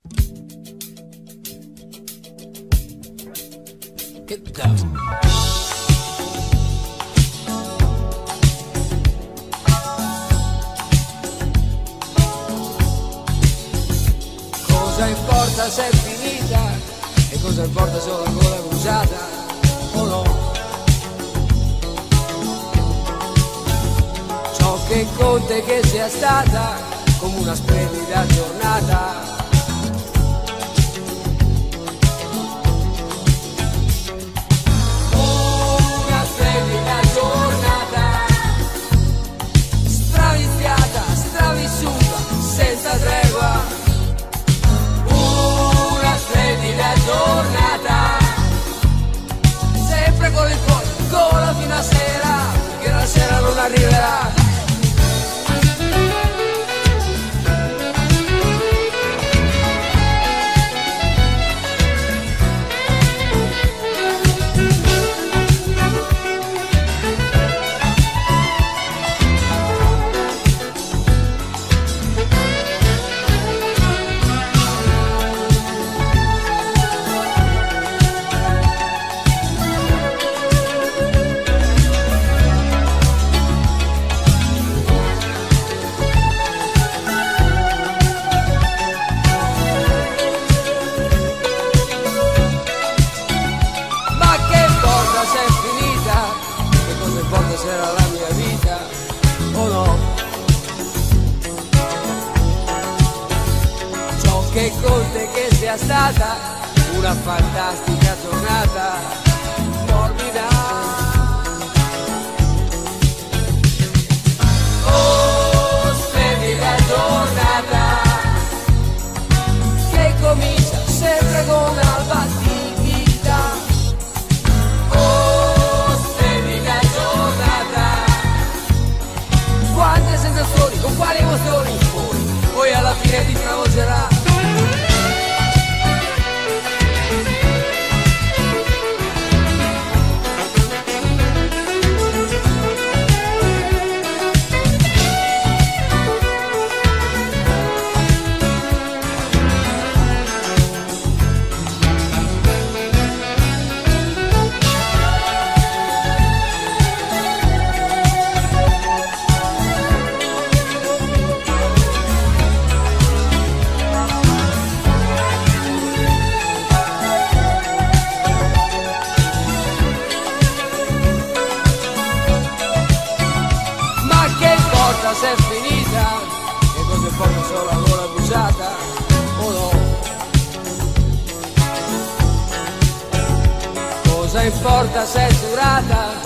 Get down. Cosa importa se è finita e cosa importa se ho la gola bruciata o no? Ciò che conta è che sia stata come una splendida giornata. Una splendida giornata, straviziata, stravissuta, senza tregua. Splendida giornata, sempre con il cuore, gola fino a sera, che la sera non arriverà. Se era la mia vita o no? Ciò che conta è che sia stata una fantastica giornata morbida. Oh, splendida giornata che comincia sempre con alba. Con quali emozioni poi alla fine ti travolgerà. Se è finita e cosa importa solo la gola bruciata o no? Cosa importa se è durata